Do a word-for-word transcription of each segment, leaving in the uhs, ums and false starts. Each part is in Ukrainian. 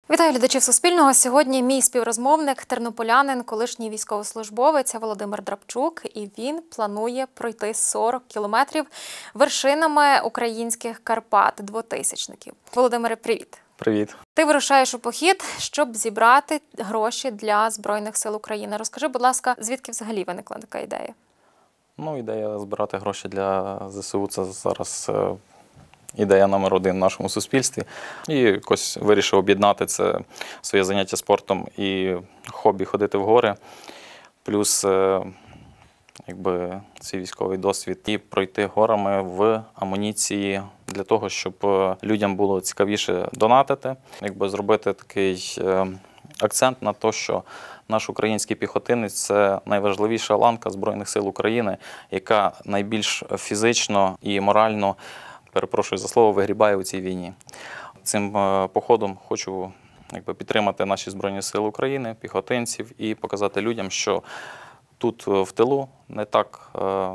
Вітаю глядачів Суспільного. Сьогодні мій співрозмовник, тернополянин, колишній військовослужбовець Володимир Драбчук. І він планує пройти сорок кілометрів вершинами українських Карпат, двотисячників. Володимире, привіт. Привіт. Ти вирушаєш у похід, щоб зібрати гроші для Збройних сил України. Розкажи, будь ласка, звідки взагалі виникла така ідея? Ну, ідея збирати гроші для ЗСУ – це зараз ідея номер один в нашому суспільстві. І якось вирішив об'єднати це своє заняття спортом і хобі ходити в гори. Плюс якби цей військовий досвід і пройти горами в амуніції для того, щоб людям було цікавіше донатити, якби зробити такий акцент на те, що наш український піхотинець – це найважливіша ланка Збройних сил України, яка найбільш фізично і морально, перепрошую за слово, вигрібає у цій війні. Цим походом хочу якби підтримати наші Збройні сили України, піхотинців і показати людям, що тут в тилу не так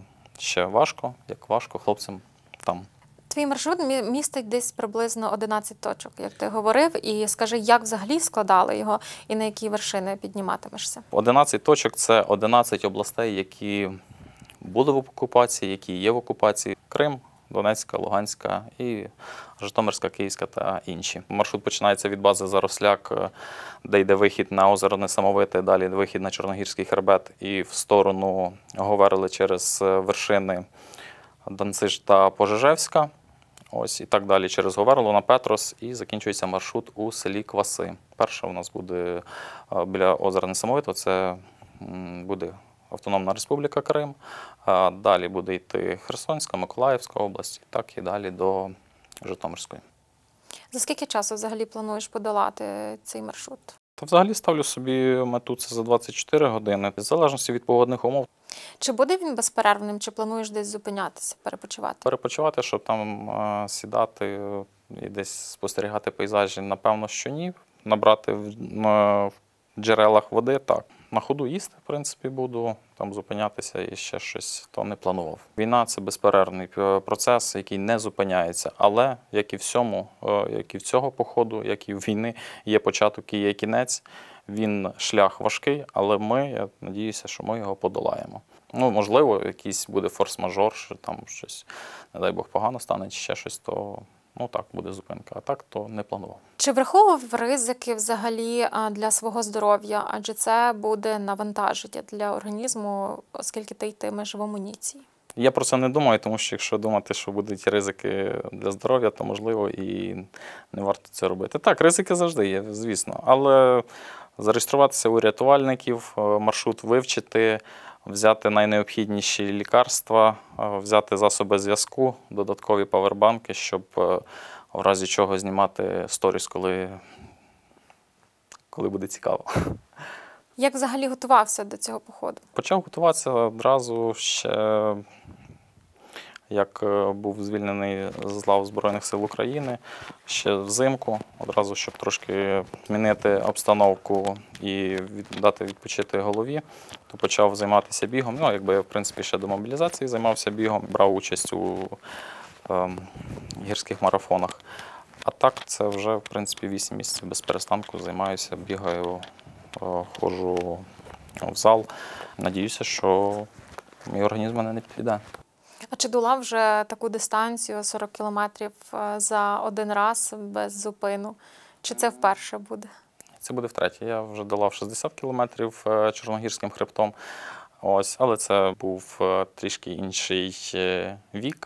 ще важко, як важко хлопцям там. Твій маршрут містить десь приблизно одинадцять точок, як ти говорив. І скажи, як взагалі складали його і на які вершини підніматимешся? одинадцять точок – це одинадцять областей, які були в окупації, які є в окупації. Крим, Донецька, Луганська і Житомирська, Київська та інші. Маршрут починається від бази Заросляк, де йде вихід на озеро Несамовите, далі вихід на Чорногірський хребет і в сторону Говерли через вершини Данциж та Пожежевська. Ось і так далі через Говерлу на Петрос і закінчується маршрут у селі Кваси. Перше у нас буде біля озера Несамовите, це буде Автономна Республіка Крим, далі буде йти Херсонська, Миколаївська область, так і далі до Житомирської. За скільки часу взагалі плануєш подолати цей маршрут? Та взагалі ставлю собі мету це за двадцять чотири години, в залежності від погодних умов. Чи буде він безперервним, чи плануєш десь зупинятися, перепочивати? Перепочивати, щоб там е, сідати і десь спостерігати пейзажі, напевно, що ні. Набрати в, е, в джерелах води, так. На ходу їсти, в принципі, буду, там зупинятися і ще щось, то не планував. Війна – це безперервний процес, який не зупиняється. Але, як і всьому, як і в цього походу, як і в війни, є початок і є кінець. Він шлях важкий, але ми, я надіюся, що ми його подолаємо. Ну, можливо, якийсь буде форс-мажор, що там щось, не дай Бог, погано стане, чи ще щось, то ну так, буде зупинка, а так то не планував. Чи враховував ризики взагалі для свого здоров'я? Адже це буде навантаження для організму, оскільки ти йтимеш в амуніції. Я про це не думаю, тому що якщо думати, що будуть ризики для здоров'я, то можливо і не варто це робити. Так, ризики завжди є, звісно, але зареєструватися у рятувальників, маршрут вивчити, взяти найнеобхідніші лікарства, взяти засоби зв'язку, додаткові павербанки, щоб в разі чого знімати сторіс, коли, коли буде цікаво. Як взагалі готувався до цього походу? Почав готуватися одразу ще, як був звільнений з лав Збройних сил України, ще взимку, одразу, щоб трошки змінити обстановку і дати відпочити голові, то почав займатися бігом. Ну, якби я, в принципі, ще до мобілізації займався бігом, брав участь у е, гірських марафонах. А так, це вже, в принципі, вісім місяців без перестанку займаюся, бігаю, е, ходжу в зал. Надіюся, що мій організм мене не підведе. А чи долав вже таку дистанцію сорок кілометрів за один раз без зупину? Чи це вперше буде? Це буде втретє. Я вже долав шістдесят кілометрів Чорногірським хребтом. Ось, але це був трішки інший вік,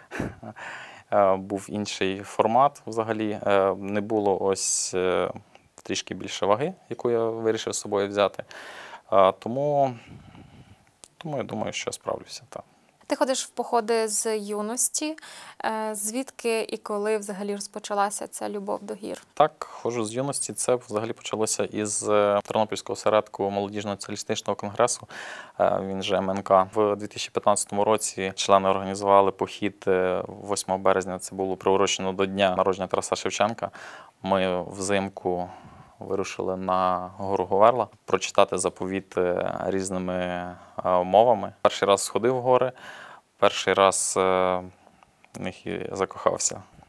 був інший формат взагалі. Не було ось трішки більше ваги, яку я вирішив з собою взяти. Тому, тому я думаю, що я справлюся. Так. Ти ходиш в походи з юності. Звідки і коли взагалі розпочалася ця любов до гір? Так, ходжу з юності. Це взагалі почалося із Тернопільського осередку Молодіжного націоналістичного конгресу, він же ем ен ка. В дві тисячі п'ятнадцятому році члени організували похід восьмого березня, це було приурочено до дня народження Тараса Шевченка. Ми взимку вирушили на гору Говерла прочитати заповіт різними мовами. Перший раз сходив в гори, перший раз в них і закохався.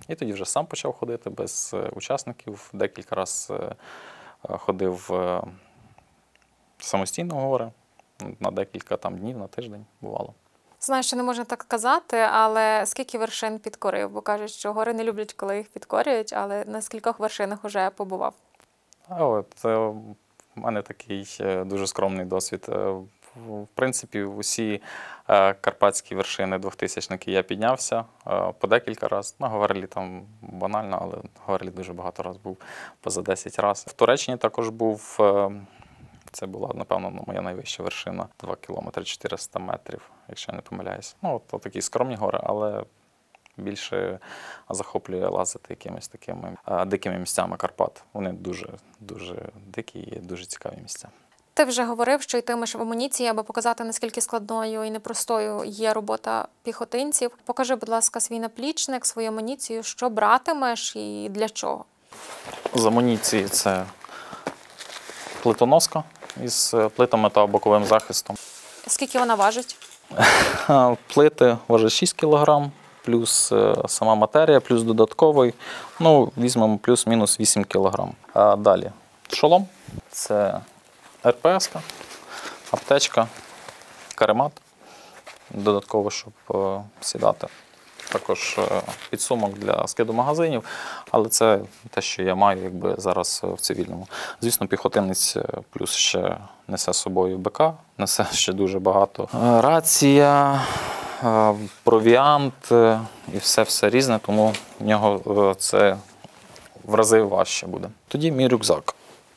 І тоді вже сам почав ходити без учасників. Декілька разів ходив самостійно в гори, на декілька там днів, на тиждень бувало. Знаю, що не можна так казати, але скільки вершин підкорив? Бо кажуть, що гори не люблять, коли їх підкорюють, але на скількох вершинах вже побував? А от, в мене такий дуже скромний досвід. В принципі, усі карпатські вершини двохтисячники я піднявся по декілька разів. На Говерлі там банально, але на Говерлі дуже багато разів був, поза десять разів. В Туреччині також був, це була, напевно, моя найвища вершина, два кілометри чотириста метрів, якщо я не помиляюсь. Ну, от такі скромні гори, але більше захоплює лазити якимись такими дикими місцями Карпат. Вони дуже, дуже дикі і дуже цікаві місця. Ти вже говорив, що йтимеш в амуніції, аби показати, наскільки складною і непростою є робота піхотинців. Покажи, будь ласка, свій наплічник, свою амуніцію, що братимеш і для чого? З амуніції це плитоноска із плитами та боковим захистом. Скільки вона важить? Плити важать шість кілограм, плюс сама матерія, плюс додатковий. Ну, візьмемо плюс-мінус вісім кілограм. А далі шолом. Це ер пе ес-ка, аптечка, каремат, додатково, щоб е, сідати. Також е, підсумок для скиду магазинів, але це те, що я маю якби зараз в цивільному. Звісно, піхотинець плюс ще несе з собою БК, несе ще дуже багато. Е, рація, е, провіант е, і все-все різне, тому в нього е, це в рази важче буде. Тоді мій рюкзак.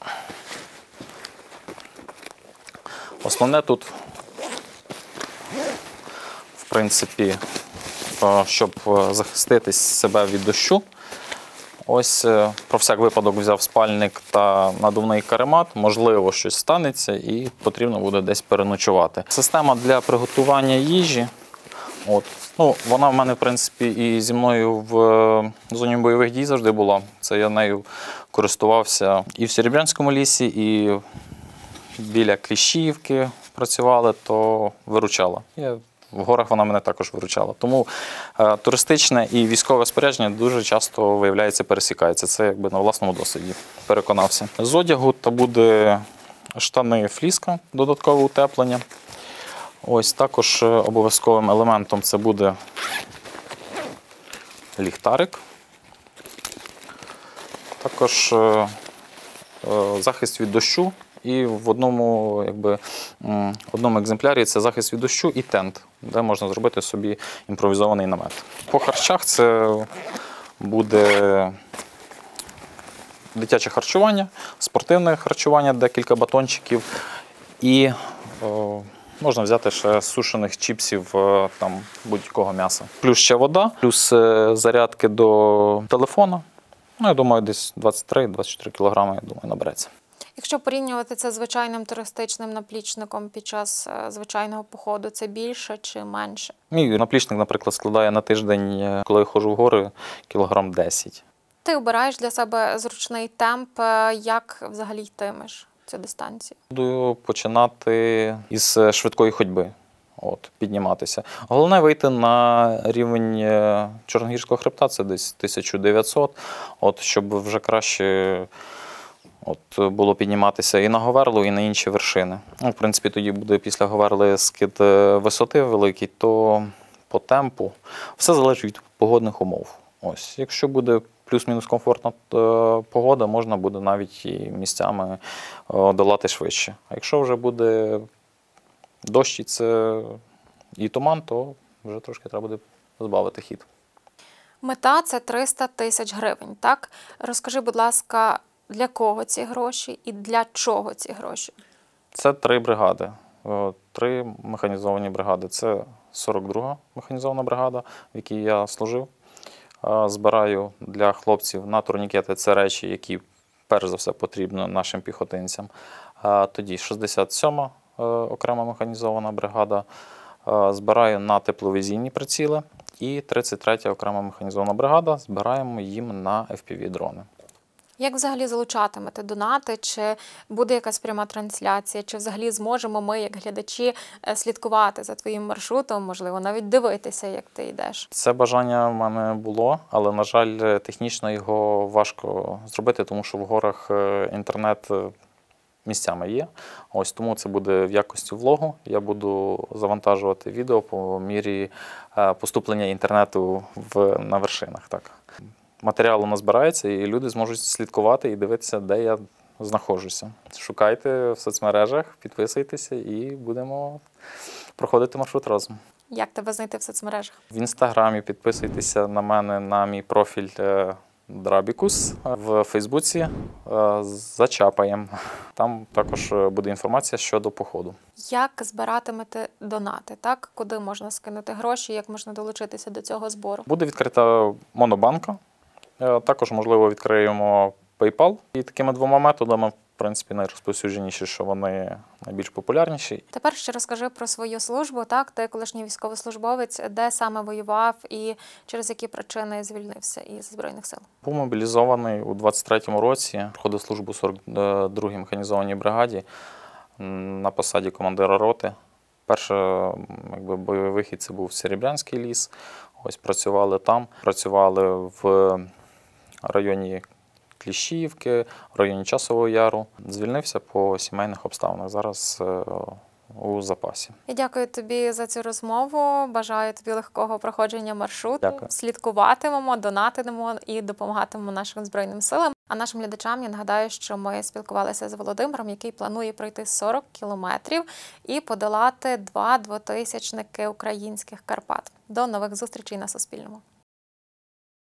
Основне тут, в принципі, щоб захистити себе від дощу, ось про всяк випадок взяв спальник та надувний каремат, можливо, щось станеться і потрібно буде десь переночувати. Система для приготування їжі, от, ну, вона в мене, в принципі, і зі мною в зоні бойових дій завжди була. Це я нею користувався і в Серебрянському лісі, і біля Кліщівки працювали, то виручала. Я, в горах вона мене також виручала. Тому е, туристичне і військове спорядження дуже часто, виявляється, пересікається. Це якби на власному досвіді переконався. З одягу то буде штани фліска, додаткове утеплення. Ось також обов'язковим елементом це буде ліхтарик. Також е, е, захист від дощу. І в одному, якби, в одному екземплярі це захист від дощу і тент, де можна зробити собі імпровізований намет. По харчах це буде дитяче харчування, спортивне харчування, декілька батончиків і о, можна взяти ще сушених чіпсів, там, будь-якого м'яса. Плюс ще вода, плюс зарядки до телефона. Ну, я думаю, десь двадцять три - двадцять чотири кілограми, я думаю, набереться. Якщо порівнювати це з звичайним туристичним наплічником під час звичайного походу, це більше чи менше? Мій наплічник, наприклад, складає на тиждень, коли я ходжу в гори, кілограм десять. Ти обираєш для себе зручний темп, як взагалі йтимеш цю дистанцію? Буду починати із швидкої ходьби, от, підніматися. Головне вийти на рівень Чорногірського хребта, це десь тисяча дев'ятсот, от, щоб вже краще От, було підніматися і на Говерлу, і на інші вершини. Ну, в принципі, тоді буде після Говерли скид висоти великий, то по темпу все залежить від погодних умов. Ось, якщо буде плюс-мінус комфортна погода, можна буде навіть і місцями долати швидше. А якщо вже буде дощ і, це, і туман, то вже трошки треба буде збавити хід. Мета – це триста тисяч гривень, так? Розкажи, будь ласка, для кого ці гроші і для чого ці гроші? Це три бригади, три механізовані бригади. Це сорок друга механізована бригада, в якій я служив. Збираю для хлопців на турнікети, це речі, які перш за все потрібно нашим піхотинцям. Тоді шістдесят сьома окрема механізована бригада. Збираю на тепловізійні приціли. І тридцять третя окрема механізована бригада, збираємо їм на еф пі ві-дрони. Як взагалі залучатимете донати? Чи буде якась пряма трансляція? Чи взагалі зможемо ми, як глядачі, е, слідкувати за твоїм маршрутом, можливо, навіть дивитися, як ти йдеш? Це бажання в мене було, але, на жаль, технічно його важко зробити, тому що в горах е, інтернет е, місцями є. Ось тому це буде в якості влогу. Я буду завантажувати відео по мірі е, поступлення інтернету в, на вершинах. Так. Матеріал у нас збирається, і люди зможуть слідкувати і дивитися, де я знаходжуся. Шукайте в соцмережах, підписуйтеся і будемо проходити маршрут разом. Як тебе знайти в соцмережах? В інстаграмі підписуйтеся на мене, на мій профіль е, Драбікус. В Фейсбуці е, зачапаєм. Там також буде інформація щодо походу. Як збиратимете донати? Так? Куди можна скинути гроші? Як можна долучитися до цього збору? Буде відкрита монобанка. Е, Також, можливо, відкриємо PayPal. І такими двома методами, в принципі, найрозповсюдженіші, що вони найбільш популярніші. Тепер ще розкажи про свою службу. Так, ти колишній військовослужбовець, де саме воював і через які причини звільнився із Збройних сил? Був мобілізований у двадцять третьому році, проходив службу у сорок другій механізованій бригаді на посаді командира роти. Перший якби, бойовий вихід – це був Серебрянський ліс. Ось працювали там. Працювали в районі Кліщіївки, в районі Часового Яру. Звільнився по сімейних обставинах. Зараз е, у запасі. Я дякую тобі за цю розмову. Бажаю тобі легкого проходження маршруту. Дякую. Слідкуватимемо, донатимемо і допомагатимемо нашим Збройним силам. А нашим глядачам я нагадаю, що ми спілкувалися з Володимиром, який планує пройти сорок кілометрів і подолати два двотисячники українських Карпат. До нових зустрічей на Суспільному.